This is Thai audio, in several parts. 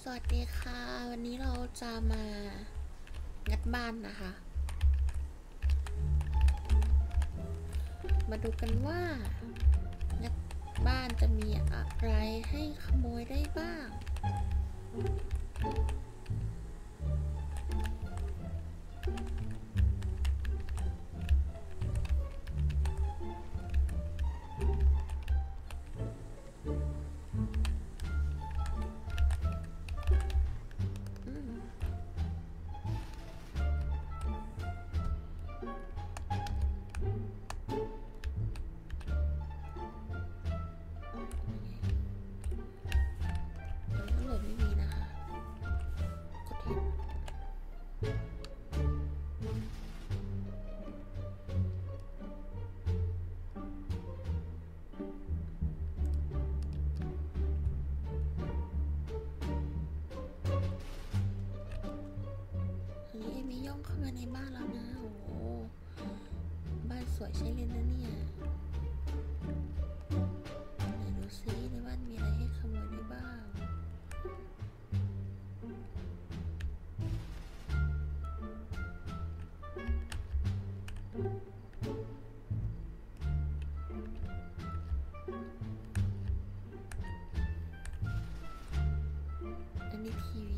สวัสดีค่ะวันนี้เราจะมางัดบ้านนะคะมาดูกันว่างัดบ้านจะมีอะไรให้ขโมยได้บ้างโหลดไม่มีนะคะกดเห็นอันนี้เอมี่ย่องเข้ามาในบ้านแล้วนะโอ้โหบ้านสวยใช่เลยนะเนี่ยไหนดูซิในบ้านมีอะไรให้ขโมยได้บ้างอันนี้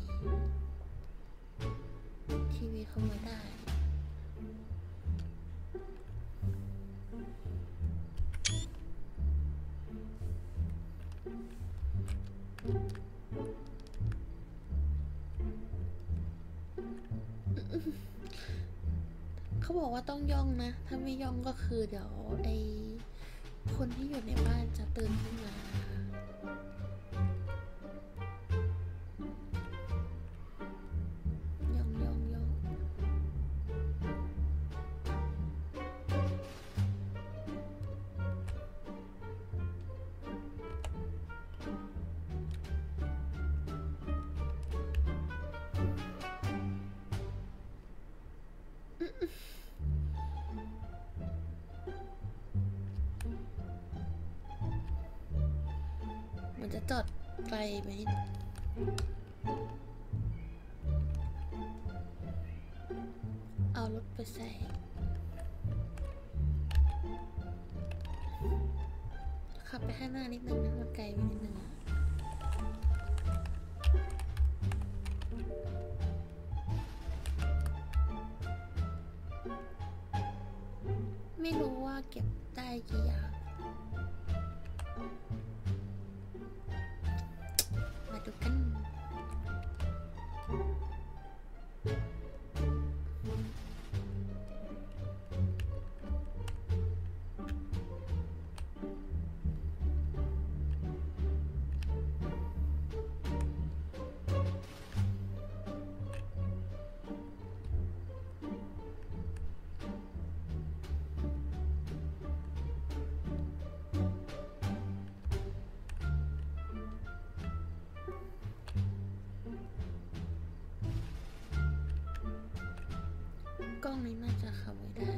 ทีวีขโมยได้เขาบอกว่าต้องย่องนะถ้าไม่ย่องก็คือเดี๋ยวคนที่อยู่ในบ้านจะตื่นขึ้นมาย่องย่องย่องมันจะจอดไกลไหมเอารถไปใส่ขับไปข้างหน้านิดนึงนะมันไกลไปนิดนึงไม่รู้ว่าเก็บได้กี่อย่างมาดูกันกล้องนี้น่าจะขโมยได้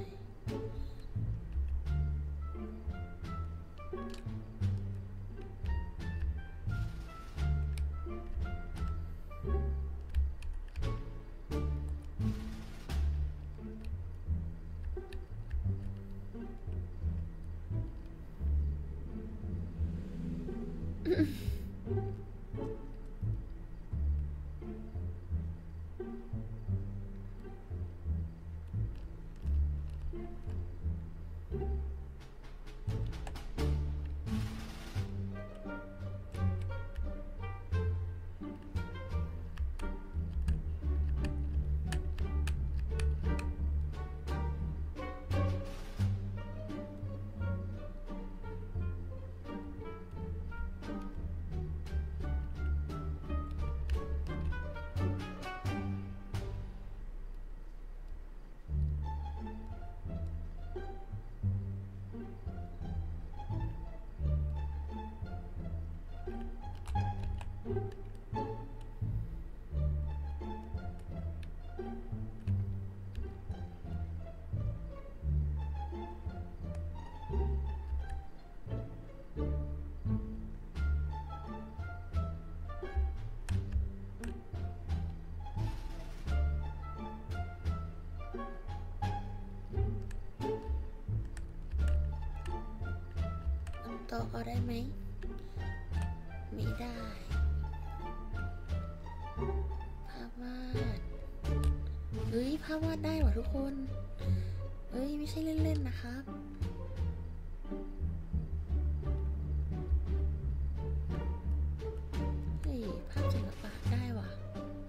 โต๊ะเอาได้ไหมไม่ได้ภาพวาดเฮ้ยภาพวาดได้ว่ะทุกคนเฮ้ยไม่ใช่เล่นๆนะครับเฮ้ยภาพศิลปะได้ว่ะ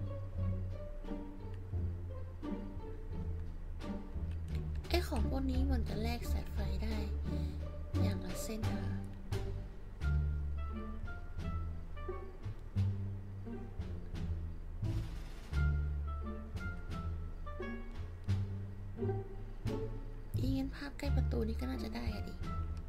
ไอของพวกนี้มันจะแลกสายไฟได้อย่างละเส้นค่ะงั้นภาพใกล้ประตูนี้ก็น่าจะได้อะดิ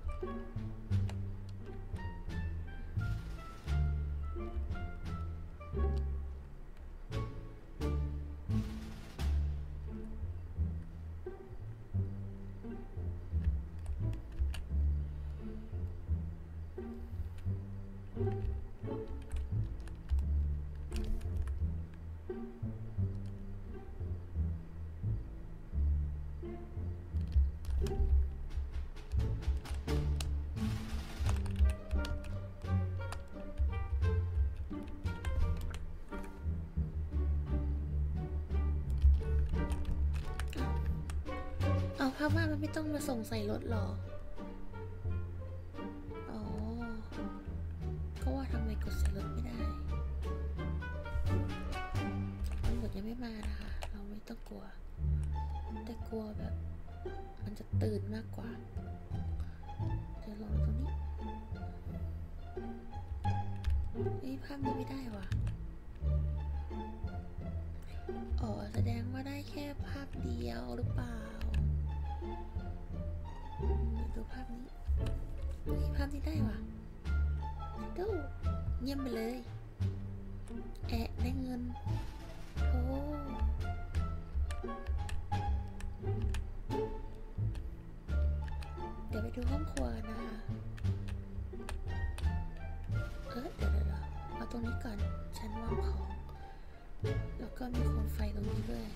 เอาภาพวาดมันไม่ต้องมาส่งใส่รถหรออ๋อก็ว่าทำไมกดใส่รถไม่ได้ตำรวจยังไม่มานะคะเราไม่ต้องกลัวแต่กลัวแบบมันจะตื่นมากกว่าเดี๋ยวลองตรงนี้ภาพนี้ไม่ได้ว่ะอ๋อแสดงว่าได้แค่ภาพเดียวหรือเปล่าดูภาพนี้ภาพนี้ได้ว่ะดูเยี่ยมไปเลยแอะได้เงินโอ้เดี๋ยวไปดูห้องครัวกันนะคะเดี๋ยวเอาตรงนี้ก่อนชั้นวางของแล้วก็มีโคมไฟตรงนี้ด้วย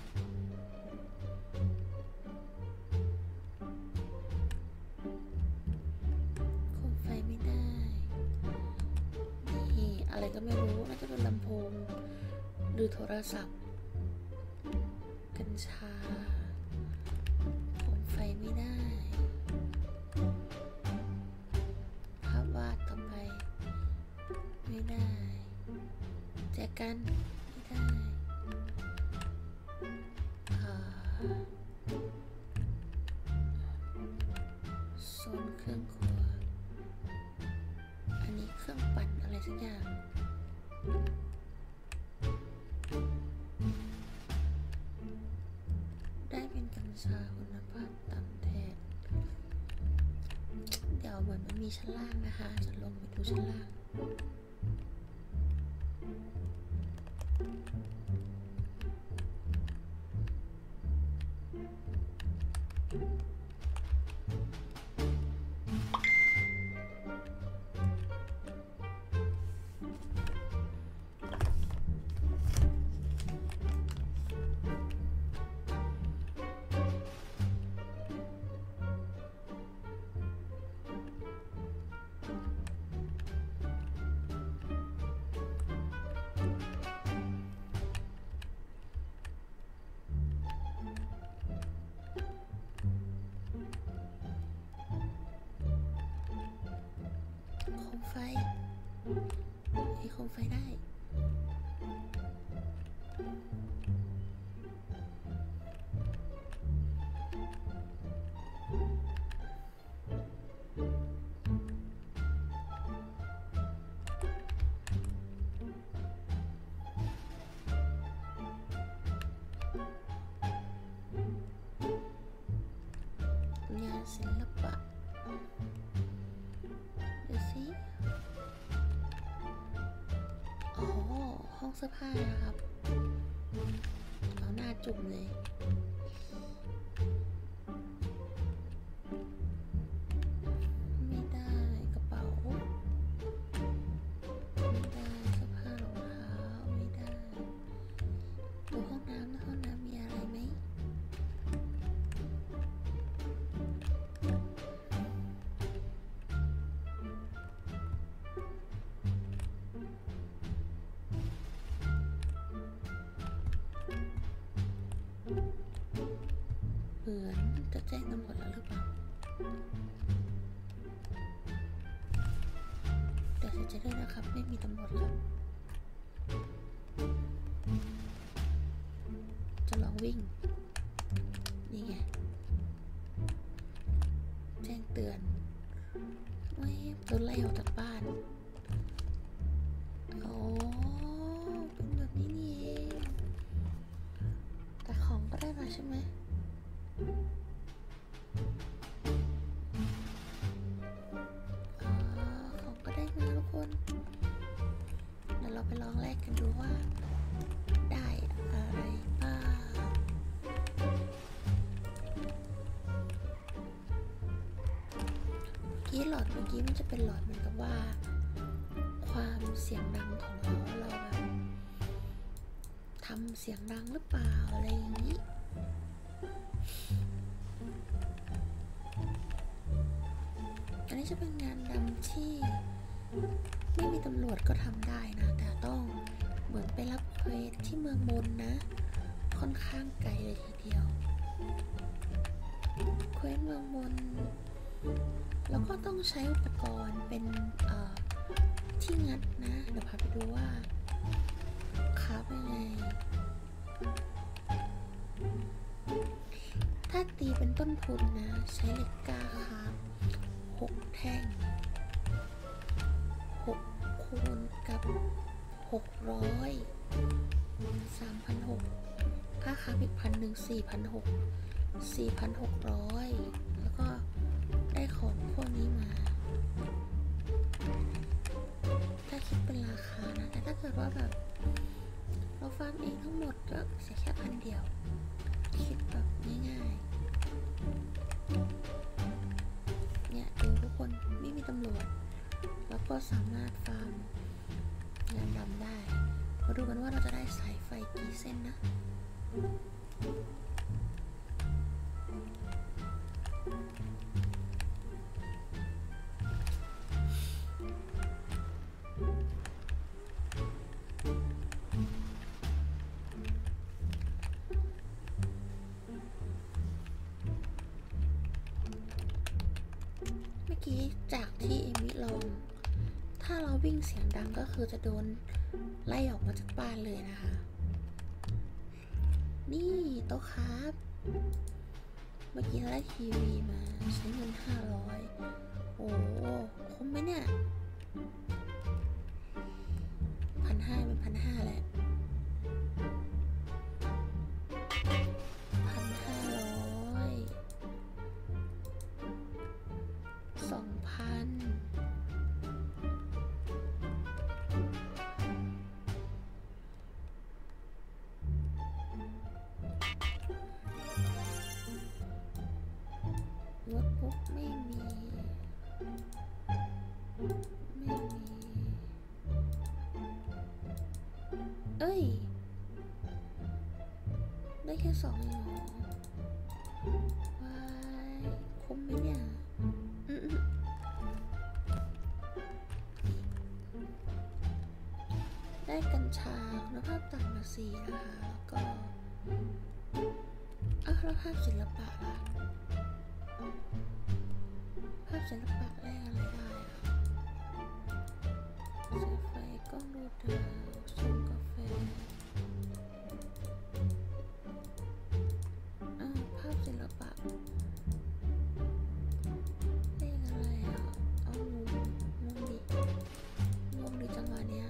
โคมไฟไม่ได้นี่อะไรก็ไม่รู้น่าจะเป็นลำโพงหรือโทรศัพท์กัญชาโคมไฟไม่ได้ภาพวาดต่อไปไม่ได้แจกันไม่ได้โซนเครื่องครัวอันนี้เครื่องปั่นอะไรสักอย่างได้เป็นกัญชาคุณภาพต่ำแทนเดี๋ยวเหมือนมันมีชั้นล่างนะคะจะลงไปดูชั้นล่างโคมไฟมีโคมไฟได้งานศิลปะดูสิอ๋อห้องเสื้อผ้านะครับเอาหน้าจุ่มเลยไม่ได้กระเป๋าไม่ได้เสื้อผ้ารองเท้าไม่ได้ดูห้องน้ำนะห้องน้ำมีอะไรไหมจะแจ้งตำรวจแล้วหรือเปล่าเดี๋ยวจะด้วยนะครับไม่มีตำรวจครับจะลองวิ่งนี่ไงแจ้งเตือนไม่โดนไล่ออกจากบ้านโอ้เป็นแบบนี้นี่เองแต่ของก็ได้มาใช่ไหมของก็ได้มาทุกคนเดี๋ยวเราไปลองแลกกันดูว่าได้อะไรบ้างหลอดเมื่อกี้มันจะเป็นหลอดเหมือนกับว่าความเสียงดังของเราแบบทำเสียงดังหรือเปล่าอะไรอย่างนี้อันนี้จะเป็นงานดำที่ไม่มีตำรวจก็ทำได้นะแต่ต้องเหมือนไปรับเควสที่เมืองมนนะค่อนข้างไกลเลยทีเดียวเควสเมืองมนแล้วก็ต้องใช้อุปกรณ์เป็นที่งัดนะเดี๋ยวพาไปดูว่าค้าเป็นไงถ้าตีเป็นต้นทุนนะใช้เหล็กกล้าค้า6 แท่ง6 คูณกับ600 3,600ค่าค้าอีก1,000 4,600 แล้วก็ได้ของพวกนี้มาถ้าคิดเป็นราคานะแต่ถ้าเกิดว่าแบบเราฟาร์มเองทั้งหมดก็เสียแค่1,000 เดียวคิดแบบง่ายๆเนี่ยดูทุกคนไม่มีตำรวจแล้วก็สามารถฟาร์มงานดำได้มาดูกันว่าเราจะได้สายไฟกี่เส้นนะเมื่อกี้จากที่เอมิลองถ้าเราวิ่งเสียงดังก็คือจะโดนไล่ออกมาจากบ้านเลยนะคะนี่โต๊ะครับเมื่อกี้เราได้ทีวีมาใช้เงิน500โอ้คุ้มไหมเนี่ย1,500เป็น1,500แหละ2,000โน้ตบุ๊กไม่มีเอ้ยได้แค่2เองเหรอว้ายคุ้มไหมเนี่ยได้กัญชาคุณภาพต่ำมา4นะคะแล้วก็แล้วภาพศิลปะล่ะภาพศิลปะแรกอะไรได้สายไฟกล้องดูดาวส่งกาแฟภาพศิลปะเลขอะไรเอางงดิจังหวะเนี้ย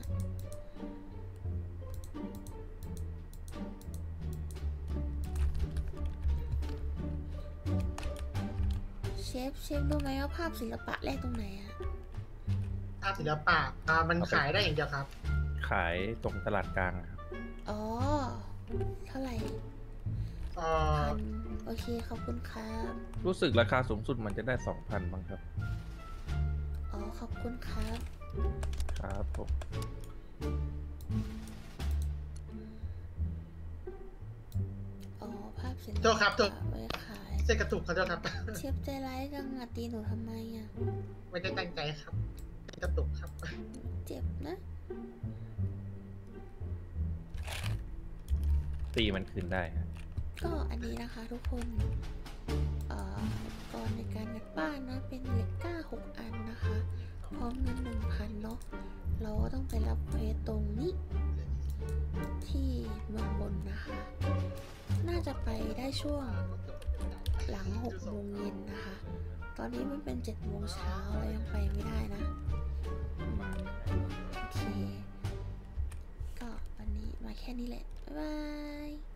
เชฟรู้ไหมว่าภาพศิลปะแรกตรงไหนอะภาพศิลปะมันขายได้อย่างเดียวครับขายตรงตลาดกลางครับอ๋อเท่าไหร่1,000โอเคขอบคุณครับรู้สึกราคาสูงสุดมันจะได้ 2,000บ้างครับอ๋อขอบคุณครับครับผมอ๋อภาพศิลปะโทษครับไว้ขายเส้นกระตุกครับโทษครับเชฟใจร้ายจังตีหนูทำไมอะไม่ได้ตั้งใจครับเส้นกระตุกครับเจ็บนะตีมันคืนได้ครับก็อันนี้นะคะทุกคนอุปกรณ์ในการงัดบ้านนะเป็นเหล็กกล้า6 อันนะคะ พร้อมเงิน 1,000 เนาะเราก็ต้องไปรับเควสตรงนี้ที่เมืองบนนะคะ น่าจะไปได้ช่วงหลัง6 โมงเย็นนะคะ ตอนนี้มันเป็น7 โมงเช้าเรายังไปไม่ได้นะโอเค ก็วันนี้มาแค่นี้แหละ บ๊ายบาย